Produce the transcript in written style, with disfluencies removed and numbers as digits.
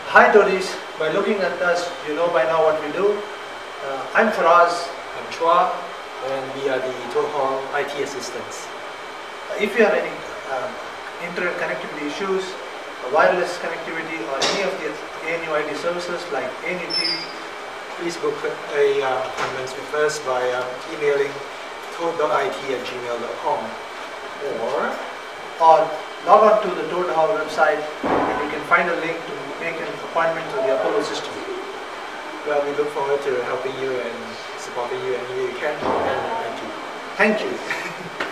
Hi Toadies, by looking at us, you know by now what we do. I'm Faraz. I'm Chuah, and we are the Toad Hall IT assistants. If you have any internet connectivity issues, wireless connectivity, or any of the ANU IT services like ANU TV, please book a appointment with us by emailing toad.it@gmail.com or log on to the Toad Hall website and you can find a link to make an appointment to the Apollo system. Well, we look forward to helping you and supporting you any way we can, and thank you. Thank you.